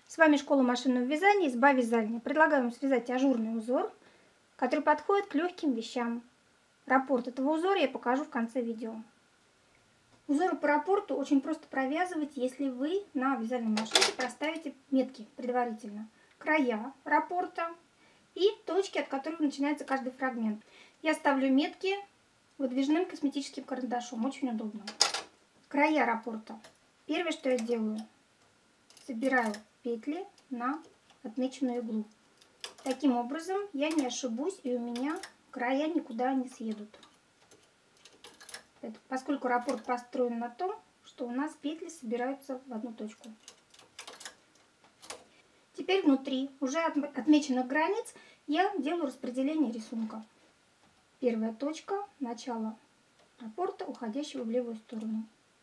С вами Школа машинного вязания «Изба вязальня». Предлагаю вам связать ажурный узор, который подходит к легким вещам. Раппорт этого узора я покажу в конце видео. Узоры по раппорту очень просто провязывать, если вы на вязальной машинке проставите метки предварительно. Края раппорта и точки, от которых начинается каждый фрагмент. Я ставлю метки выдвижным косметическим карандашом. Очень удобно. Края раппорта. Первое, что я делаю, собираю петли на отмеченную иглу. Таким образом я не ошибусь и у меня края никуда не съедут. Поскольку раппорт построен на том, что у нас петли собираются в одну точку. Теперь внутри уже отмеченных границ я делаю распределение рисунка. Первая точка — начало раппорта, уходящего в левую сторону.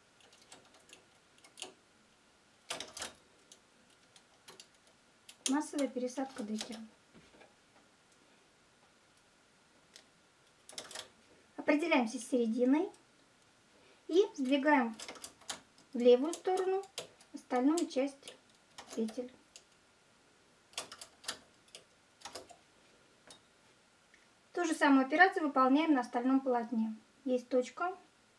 Массовая пересадка декера. Определяемся с серединой и сдвигаем в левую сторону остальную часть петель. Ту же самую операцию выполняем на остальном полотне. Есть точка.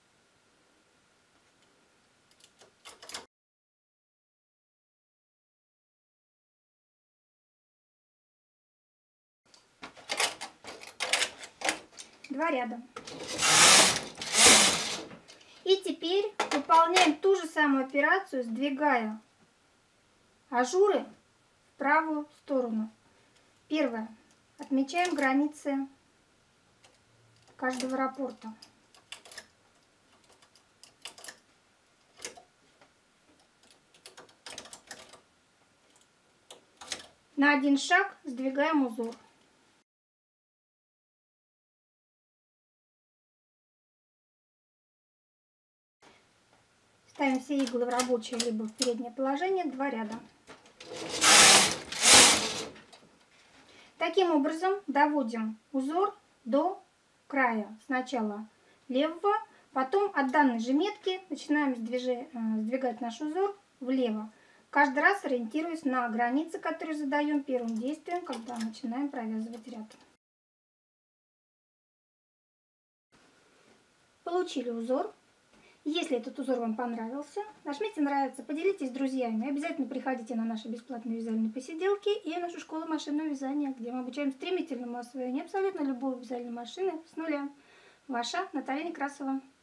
Два ряда. И теперь выполняем ту же самую операцию, сдвигая ажуры в правую сторону. Первое. Отмечаем границы каждого раппорта. На один шаг сдвигаем узор. Ставим все иглы в рабочее либо в переднее положение, два ряда. Таким образом доводим узор до края. Сначала левого, потом от данной же метки начинаем сдвигать наш узор влево. Каждый раз ориентируясь на границы, которые задаем первым действием, когда начинаем провязывать ряд. Получили узор. Если этот узор вам понравился, нажмите «Нравится», поделитесь с друзьями. Обязательно приходите на наши бесплатные вязальные посиделки и нашу школу машинного вязания, где мы обучаем стремительному освоению абсолютно любой вязальной машины с нуля. Ваша Наталья Некрасова.